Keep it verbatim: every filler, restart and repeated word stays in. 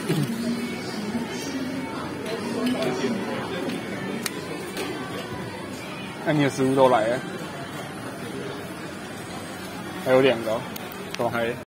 那、你的食物都来了，还有两个、哦，都还。